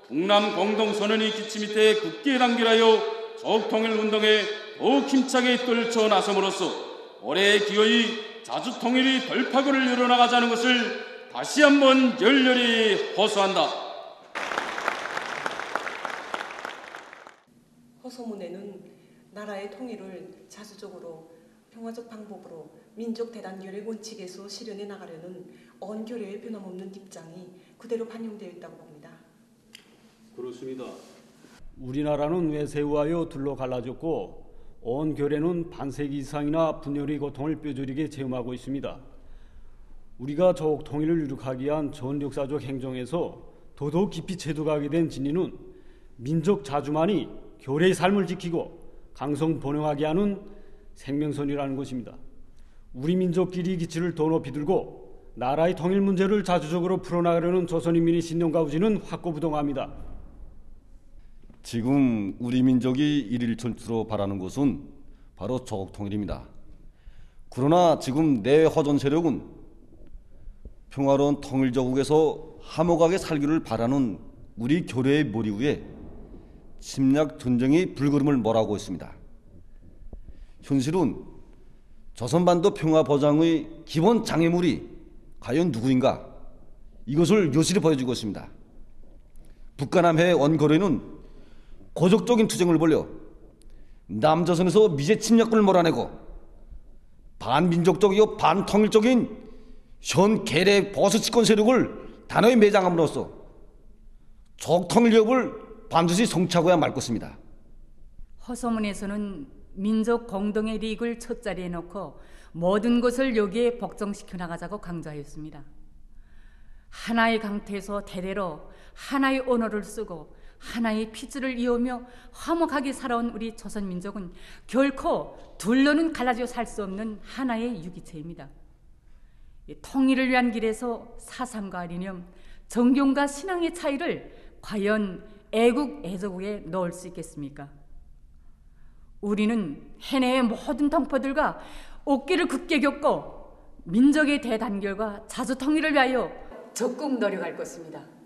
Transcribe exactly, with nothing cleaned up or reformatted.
북남 공동선언의 기치 밑에 굳게 단결하여 조국통일운동에 더욱 힘차게 떨쳐 나섬으로써 올해 기어이 자주통일의 돌파구를 열어나가자는 것을 다시 한번 열렬히 호소한다. 호소문에는 나라의 통일을 자주적으로 평화적 방법으로 민족 대단결의 원칙에서 실현해 나가려는 언교례의 변함없는 입장이 그대로 반영되어 있다고 봅니다. 그렇습니다. 우리나라는 외세우하여 둘로 갈라졌고 언교례는 반세기 이상이나 분열의 고통을 뼈저리게 체험하고 있습니다. 우리가 조국 통일을 이룩하기 위한 전 역사적 행정에서 더더욱 깊이 체득하게 된 진리는 민족 자주만이 교례의 삶을 지키고 강성 번영하게 하는 생명선이라는 것입니다. 우리 민족끼리 기치를 더 높이 들고 나라의 통일 문제를 자주적으로 풀어나가려는 조선인민의 신념과 의지는 확고부동합니다. 지금 우리 민족이 일일천추로 바라는 것은 바로 조국 통일입니다. 그러나 지금 내허전 세력은 평화로운 통일조국에서 화목하게 살기를 바라는 우리 교례의 머리 위에 침략 전쟁이 불걸음을 몰아오고 있습니다. 현실은 조선반도 평화 보장의 기본 장애물이 과연 누구인가? 이것을 요실히 보여주고 있습니다. 북한함해 원거래는 고적적인 투쟁을 벌여 남조선에서 미제 침략군을 몰아내고 반민족적이고 반통일적인 현 계래 보수 집권 세력을 단호히 매장함으로써 조국 통일 위협을 반드시 성취하고야 말 것입니다. 허소문에서는 민족 공동의利益을 첫자리에 놓고 모든 것을 여기에 복종시켜 나가자고 강조하였습니다. 하나의 강태에서 대대로 하나의 언어를 쓰고 하나의 핏줄을 이으며 화목하게 살아온 우리 조선민족은 결코 둘로는 갈라져 살 수 없는 하나의 유기체입니다. 통일을 위한 길에서 사상과 이념, 정경과 신앙의 차이를 과연 애국, 애조국에 넣을 수 있겠습니까? 우리는 해내의 모든 동포들과 어깨를 굳게 겹고 민족의 대단결과 자주통일을 위하여 적극 노력할 것입니다.